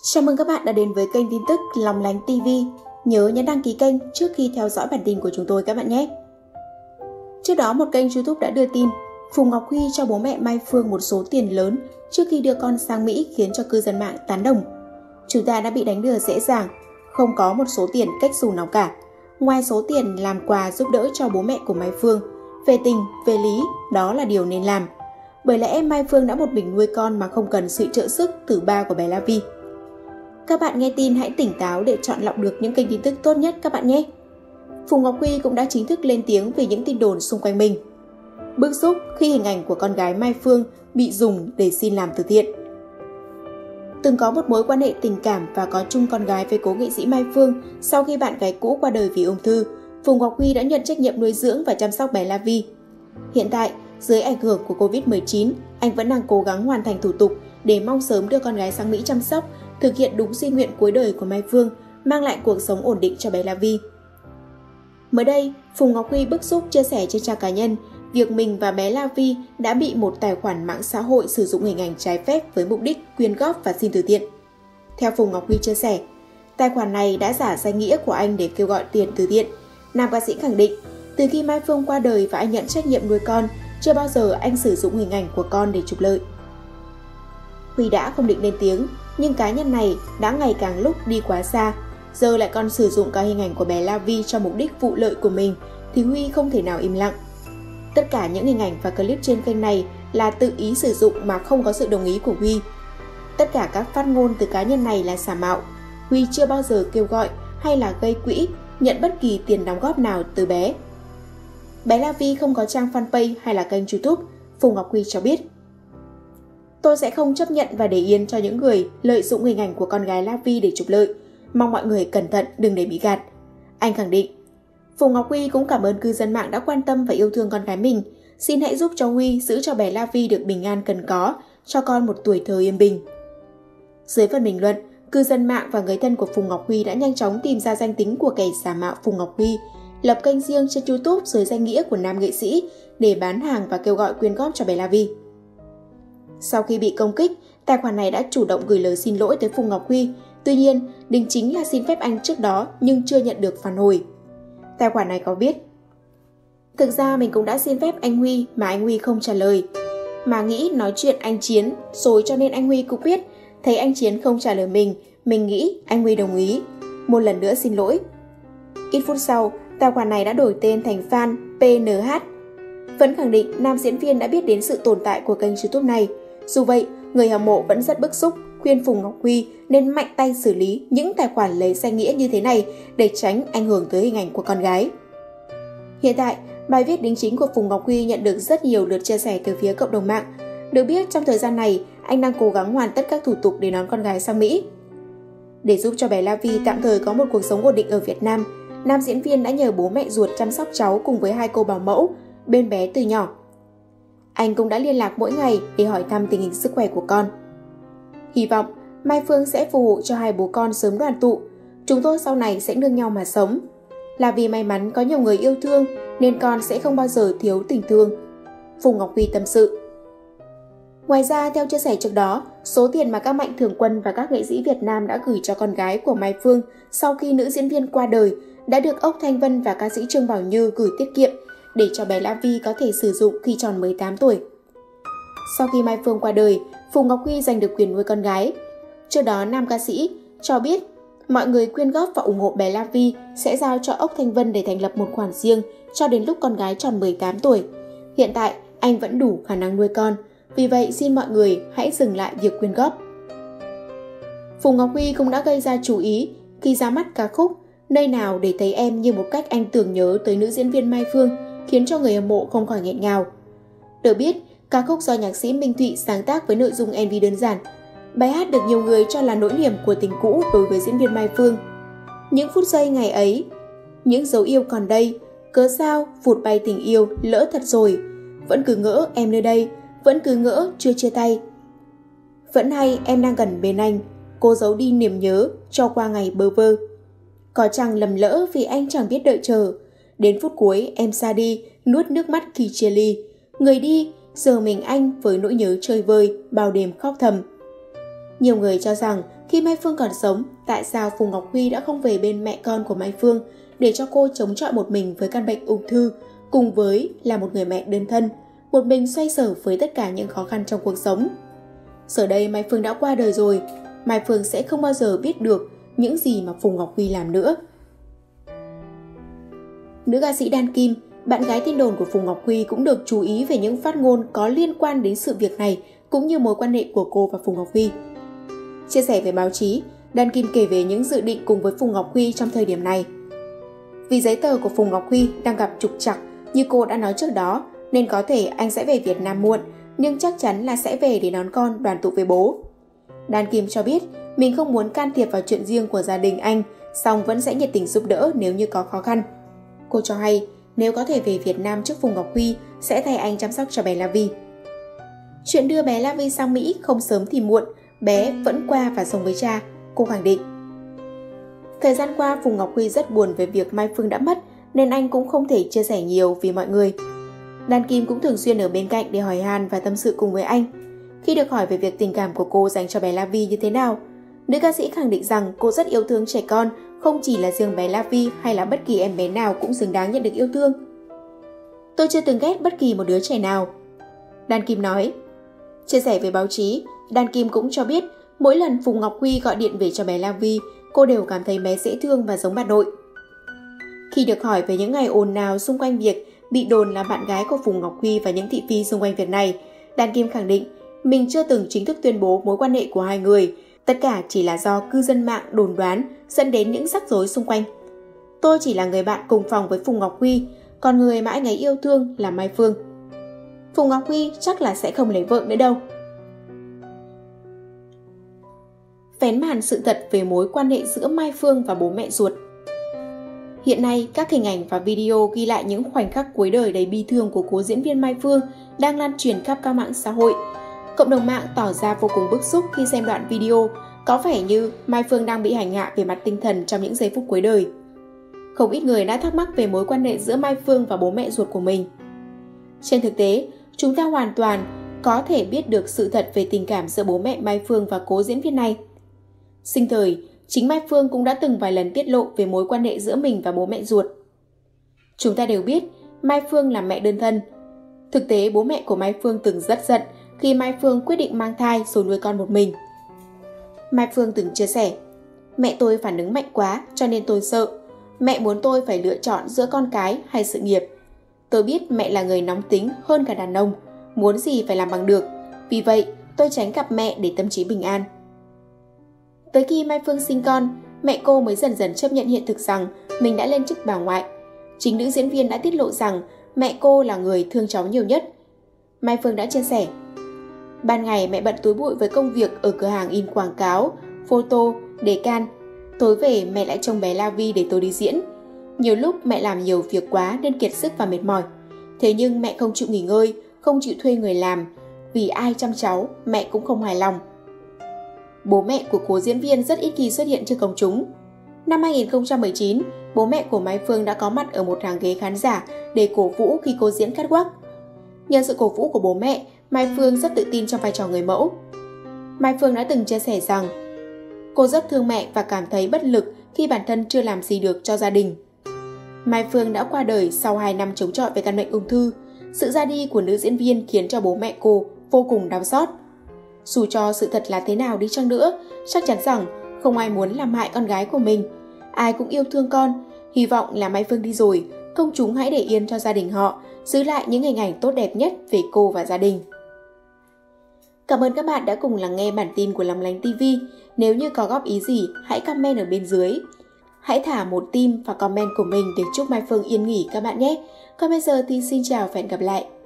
Chào mừng các bạn đã đến với kênh tin tức Lòng Lánh TV. Nhớ nhấn đăng ký kênh trước khi theo dõi bản tin của chúng tôi các bạn nhé. Trước đó một kênh YouTube đã đưa tin Phùng Ngọc Huy cho bố mẹ Mai Phương một số tiền lớn trước khi đưa con sang Mỹ khiến cho cư dân mạng tán đồng. Chúng ta đã bị đánh lừa dễ dàng, không có một số tiền cách xù nào cả. Ngoài số tiền làm quà giúp đỡ cho bố mẹ của Mai Phương, về tình, về lý, đó là điều nên làm. Bởi lẽ Mai Phương đã một mình nuôi con mà không cần sự trợ sức từ ba của bé La Vi. Các bạn nghe tin hãy tỉnh táo để chọn lọc được những kênh tin tức tốt nhất các bạn nhé. Phùng Ngọc Huy cũng đã chính thức lên tiếng về những tin đồn xung quanh mình. Bức xúc khi hình ảnh của con gái Mai Phương bị dùng để xin làm từ thiện. Từng có một mối quan hệ tình cảm và có chung con gái với cố nghệ sĩ Mai Phương sau khi bạn gái cũ qua đời vì ung thư, Phùng Ngọc Huy đã nhận trách nhiệm nuôi dưỡng và chăm sóc bé La Vi. Hiện tại, dưới ảnh hưởng của Covid-19, anh vẫn đang cố gắng hoàn thành thủ tục để mong sớm đưa con gái sang Mỹ chăm sóc, thực hiện đúng di nguyện cuối đời của Mai Phương, mang lại cuộc sống ổn định cho bé La Vi. Mới đây, Phùng Ngọc Huy bức xúc chia sẻ trên trang cá nhân việc mình và bé La Vi đã bị một tài khoản mạng xã hội sử dụng hình ảnh trái phép với mục đích quyên góp và xin từ thiện. Theo Phùng Ngọc Huy chia sẻ, tài khoản này đã giả danh nghĩa của anh để kêu gọi tiền từ thiện. Nam ca sĩ khẳng định, từ khi Mai Phương qua đời và anh nhận trách nhiệm nuôi con, chưa bao giờ anh sử dụng hình ảnh của con để trục lợi. Huy đã không định lên tiếng, nhưng cá nhân này đã ngày càng lúc đi quá xa, giờ lại còn sử dụng cả hình ảnh của bé La Vi cho mục đích vụ lợi của mình thì Huy không thể nào im lặng. Tất cả những hình ảnh và clip trên kênh này là tự ý sử dụng mà không có sự đồng ý của Huy. Tất cả các phát ngôn từ cá nhân này là giả mạo. Huy chưa bao giờ kêu gọi hay là gây quỹ, nhận bất kỳ tiền đóng góp nào từ bé. Bé La Vi không có trang fanpage hay là kênh YouTube, Phùng Ngọc Huy cho biết. Tôi sẽ không chấp nhận và để yên cho những người lợi dụng hình ảnh của con gái La Vi để trục lợi. Mong mọi người cẩn thận đừng để bị gạt. Anh khẳng định. Phùng Ngọc Huy cũng cảm ơn cư dân mạng đã quan tâm và yêu thương con gái mình. Xin hãy giúp cho Huy giữ cho bé La Vi được bình an cần có, cho con một tuổi thơ yên bình. Dưới phần bình luận, cư dân mạng và người thân của Phùng Ngọc Huy đã nhanh chóng tìm ra danh tính của kẻ giả mạo Phùng Ngọc Huy, lập kênh riêng trên YouTube dưới danh nghĩa của nam nghệ sĩ để bán hàng và kêu gọi quyên góp cho bé La Vi. Sau khi bị công kích, tài khoản này đã chủ động gửi lời xin lỗi tới Phùng Ngọc Huy. Tuy nhiên, đính chính là xin phép anh trước đó nhưng chưa nhận được phản hồi. Tài khoản này có viết: Thực ra mình cũng đã xin phép anh Huy mà anh Huy không trả lời. Mà nghĩ nói chuyện anh Chiến rồi cho nên anh Huy cũng biết. Thấy anh Chiến không trả lời mình nghĩ anh Huy đồng ý. Một lần nữa xin lỗi. Ít phút sau, tài khoản này đã đổi tên thành fan PNH. Vẫn khẳng định nam diễn viên đã biết đến sự tồn tại của kênh YouTube này. Dù vậy, người hâm mộ vẫn rất bức xúc, khuyên Phùng Ngọc Huy nên mạnh tay xử lý những tài khoản lấy danh nghĩa như thế này để tránh ảnh hưởng tới hình ảnh của con gái. Hiện tại, bài viết đính chính của Phùng Ngọc Huy nhận được rất nhiều lượt chia sẻ từ phía cộng đồng mạng. Được biết trong thời gian này, anh đang cố gắng hoàn tất các thủ tục để đón con gái sang Mỹ. Để giúp cho bé La Vi tạm thời có một cuộc sống ổn định ở Việt Nam, nam diễn viên đã nhờ bố mẹ ruột chăm sóc cháu cùng với 2 cô bảo mẫu bên bé từ nhỏ. Anh cũng đã liên lạc mỗi ngày để hỏi thăm tình hình sức khỏe của con. Hy vọng Mai Phương sẽ phù hộ cho 2 bố con sớm đoàn tụ. Chúng tôi sau này sẽ nương nhau mà sống. Là vì may mắn có nhiều người yêu thương nên con sẽ không bao giờ thiếu tình thương. Phùng Ngọc Huy tâm sự. Ngoài ra, theo chia sẻ trước đó, số tiền mà các mạnh thường quân và các nghệ sĩ Việt Nam đã gửi cho con gái của Mai Phương sau khi nữ diễn viên qua đời đã được Ốc Thanh Vân và ca sĩ Trương Bảo Như gửi tiết kiệm để cho bé La Vi có thể sử dụng khi tròn 18 tuổi. Sau khi Mai Phương qua đời, Phùng Ngọc Huy giành được quyền nuôi con gái. Trước đó, nam ca sĩ cho biết mọi người quyên góp và ủng hộ bé La Vi sẽ giao cho Ốc Thanh Vân để thành lập một khoản riêng cho đến lúc con gái tròn 18 tuổi. Hiện tại, anh vẫn đủ khả năng nuôi con, vì vậy xin mọi người hãy dừng lại việc quyên góp. Phùng Ngọc Huy cũng đã gây ra chú ý khi ra mắt ca khúc Nơi nào để thấy em như một cách anh tưởng nhớ tới nữ diễn viên Mai Phương, khiến cho người hâm mộ không khỏi nghẹn ngào. Được biết, ca khúc do nhạc sĩ Minh Thụy sáng tác với nội dung MV đơn giản. Bài hát được nhiều người cho là nỗi niềm của tình cũ đối với diễn viên Mai Phương. Những phút giây ngày ấy, những dấu yêu còn đây, cớ sao vụt bay tình yêu lỡ thật rồi. Vẫn cứ ngỡ em nơi đây, vẫn cứ ngỡ chưa chia tay. Vẫn hay em đang gần bên anh, cô giấu đi niềm nhớ cho qua ngày bơ vơ. Có chẳng lầm lỡ vì anh chẳng biết đợi chờ. Đến phút cuối em xa đi, nuốt nước mắt khi chia ly. Người đi, giờ mình anh với nỗi nhớ chơi vơi, bao đêm khóc thầm. Nhiều người cho rằng khi Mai Phương còn sống, tại sao Phùng Ngọc Huy đã không về bên mẹ con của Mai Phương để cho cô chống chọi một mình với căn bệnh ung thư, cùng với là một người mẹ đơn thân, một mình xoay sở với tất cả những khó khăn trong cuộc sống. Giờ đây Mai Phương đã qua đời rồi, Mai Phương sẽ không bao giờ biết được những gì mà Phùng Ngọc Huy làm nữa. Nữ ca sĩ Đan Kim, bạn gái tin đồn của Phùng Ngọc Huy, cũng được chú ý về những phát ngôn có liên quan đến sự việc này cũng như mối quan hệ của cô và Phùng Ngọc Huy. Chia sẻ với báo chí, Đan Kim kể về những dự định cùng với Phùng Ngọc Huy trong thời điểm này. Vì giấy tờ của Phùng Ngọc Huy đang gặp trục trặc như cô đã nói trước đó, nên có thể anh sẽ về Việt Nam muộn, nhưng chắc chắn là sẽ về để đón con đoàn tụ với bố. Đan Kim cho biết mình không muốn can thiệp vào chuyện riêng của gia đình anh, song vẫn sẽ nhiệt tình giúp đỡ nếu như có khó khăn. Cô cho hay nếu có thể về Việt Nam trước Phùng Ngọc Huy sẽ thay anh chăm sóc cho bé La Vi. Chuyện đưa bé La Vi sang Mỹ không sớm thì muộn, bé vẫn qua và sống với cha, cô khẳng định. Thời gian qua Phùng Ngọc Huy rất buồn về việc Mai Phương đã mất nên anh cũng không thể chia sẻ nhiều vì mọi người. Đan Kim cũng thường xuyên ở bên cạnh để hỏi han và tâm sự cùng với anh. Khi được hỏi về việc tình cảm của cô dành cho bé La Vi như thế nào, nữ ca sĩ khẳng định rằng cô rất yêu thương trẻ con, không chỉ là riêng bé La Vi hay là bất kỳ em bé nào cũng xứng đáng nhận được yêu thương. Tôi chưa từng ghét bất kỳ một đứa trẻ nào, Đan Kim nói. Chia sẻ với báo chí, Đan Kim cũng cho biết mỗi lần Phùng Ngọc Huy gọi điện về cho bé La Vi, cô đều cảm thấy bé dễ thương và giống bà nội. Khi được hỏi về những ngày ồn ào xung quanh việc bị đồn là bạn gái của Phùng Ngọc Huy và những thị phi xung quanh việc này, Đan Kim khẳng định mình chưa từng chính thức tuyên bố mối quan hệ của hai người, tất cả chỉ là do cư dân mạng đồn đoán dẫn đến những rắc rối xung quanh. Tôi chỉ là người bạn cùng phòng với Phùng Ngọc Huy, còn người mà anh ấy yêu thương là Mai Phương. Phùng Ngọc Huy chắc là sẽ không lấy vợ nữa đâu. Vén màn sự thật về mối quan hệ giữa Mai Phương và bố mẹ ruột. Hiện nay, các hình ảnh và video ghi lại những khoảnh khắc cuối đời đầy bi thương của cố diễn viên Mai Phương đang lan truyền khắp các mạng xã hội. Cộng đồng mạng tỏ ra vô cùng bức xúc khi xem đoạn video, có vẻ như Mai Phương đang bị hành hạ về mặt tinh thần trong những giây phút cuối đời. Không ít người đã thắc mắc về mối quan hệ giữa Mai Phương và bố mẹ ruột của mình. Trên thực tế, chúng ta hoàn toàn có thể biết được sự thật về tình cảm giữa bố mẹ Mai Phương và cố diễn viên này. Sinh thời, chính Mai Phương cũng đã từng vài lần tiết lộ về mối quan hệ giữa mình và bố mẹ ruột. Chúng ta đều biết Mai Phương là mẹ đơn thân. Thực tế, bố mẹ của Mai Phương từng rất giận khi Mai Phương quyết định mang thai rồi nuôi con một mình. Mai Phương từng chia sẻ, mẹ tôi phản ứng mạnh quá cho nên tôi sợ. Mẹ muốn tôi phải lựa chọn giữa con cái hay sự nghiệp. Tôi biết mẹ là người nóng tính hơn cả đàn ông, muốn gì phải làm bằng được. Vì vậy, tôi tránh gặp mẹ để tâm trí bình an. Tới khi Mai Phương sinh con, mẹ cô mới dần dần chấp nhận hiện thực rằng mình đã lên chức bà ngoại. Chính nữ diễn viên đã tiết lộ rằng mẹ cô là người thương cháu nhiều nhất. Mai Phương đã chia sẻ, ban ngày mẹ bận túi bụi với công việc ở cửa hàng in quảng cáo, photo, đề can. Tối về mẹ lại trông bé La Vi để tôi đi diễn. Nhiều lúc mẹ làm nhiều việc quá nên kiệt sức và mệt mỏi. Thế nhưng mẹ không chịu nghỉ ngơi, không chịu thuê người làm. Vì ai chăm cháu, mẹ cũng không hài lòng. Bố mẹ của cố diễn viên rất ít khi xuất hiện trước công chúng. Năm 2019, bố mẹ của Mai Phương đã có mặt ở một hàng ghế khán giả để cổ vũ khi cô diễn catwalk. Nhờ sự cổ vũ của bố mẹ, Mai Phương rất tự tin trong vai trò người mẫu. Mai Phương đã từng chia sẻ rằng cô rất thương mẹ và cảm thấy bất lực khi bản thân chưa làm gì được cho gia đình. Mai Phương đã qua đời sau 2 năm chống chọi với căn bệnh ung thư. Sự ra đi của nữ diễn viên khiến cho bố mẹ cô vô cùng đau xót. Dù cho sự thật là thế nào đi chăng nữa, chắc chắn rằng không ai muốn làm hại con gái của mình. Ai cũng yêu thương con. Hy vọng là Mai Phương đi rồi, công chúng hãy để yên cho gia đình họ, giữ lại những hình ảnh tốt đẹp nhất về cô và gia đình. Cảm ơn các bạn đã cùng lắng nghe bản tin của Lòng Lánh TV. Nếu như có góp ý gì, hãy comment ở bên dưới. Hãy thả một tim và comment của mình để chúc Mai Phương yên nghỉ các bạn nhé. Còn bây giờ thì xin chào và hẹn gặp lại.